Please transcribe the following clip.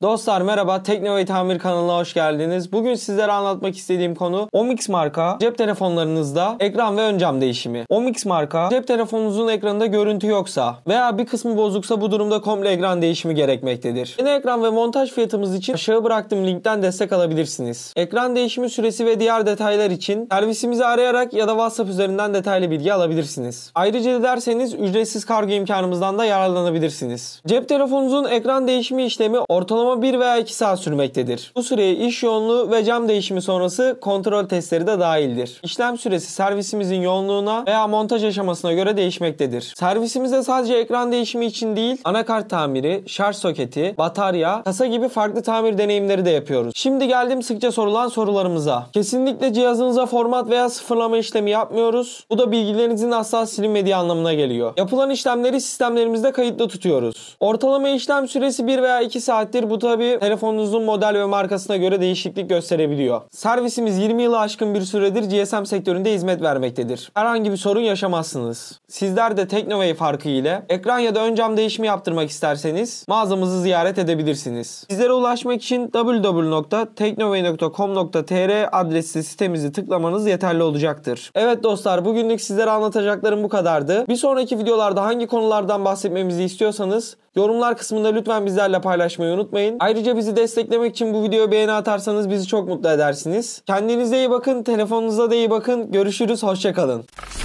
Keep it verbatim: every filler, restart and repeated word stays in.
Dostlar merhaba, Teknovey Tamir kanalına hoş geldiniz. Bugün sizlere anlatmak istediğim konu Omix marka cep telefonlarınızda ekran ve ön cam değişimi. Omix marka cep telefonunuzun ekranında görüntü yoksa veya bir kısmı bozuksa bu durumda komple ekran değişimi gerekmektedir. Yeni ekran ve montaj fiyatımız için aşağı bıraktığım linkten destek alabilirsiniz. Ekran değişimi süresi ve diğer detaylar için servisimizi arayarak ya da WhatsApp üzerinden detaylı bilgi alabilirsiniz. Ayrıca dilerseniz ücretsiz kargo imkanımızdan da yararlanabilirsiniz. Cep telefonunuzun ekran değişimi işlemi ortalama bir veya iki saat sürmektedir. Bu süreye iş yoğunluğu ve cam değişimi sonrası kontrol testleri de dahildir. İşlem süresi servisimizin yoğunluğuna veya montaj aşamasına göre değişmektedir. Servisimizde sadece ekran değişimi için değil, anakart tamiri, şarj soketi, batarya, kasa gibi farklı tamir deneyimleri de yapıyoruz. Şimdi geldim sıkça sorulan sorularımıza. Kesinlikle cihazınıza format veya sıfırlama işlemi yapmıyoruz. Bu da bilgilerinizin asla silinmediği anlamına geliyor. Yapılan işlemleri sistemlerimizde kayıtlı tutuyoruz. Ortalama işlem süresi bir veya iki saattir. Bu tabi telefonunuzun model ve markasına göre değişiklik gösterebiliyor. Servisimiz yirmi yılı aşkın bir süredir G S M sektöründe hizmet vermektedir. Herhangi bir sorun yaşamazsınız. Sizler de Teknovey farkı ile ekran ya da ön cam değişimi yaptırmak isterseniz mağazamızı ziyaret edebilirsiniz. Sizlere ulaşmak için w w w nokta teknovey nokta com nokta t r adresli sitemizi tıklamanız yeterli olacaktır. Evet dostlar, bugünlük sizlere anlatacaklarım bu kadardı. Bir sonraki videolarda hangi konulardan bahsetmemizi istiyorsanız yorumlar kısmında lütfen bizlerle paylaşmayı unutmayın. Ayrıca bizi desteklemek için bu videoya beğeni atarsanız bizi çok mutlu edersiniz. Kendinize iyi bakın, telefonunuza da iyi bakın. Görüşürüz, hoşça kalın.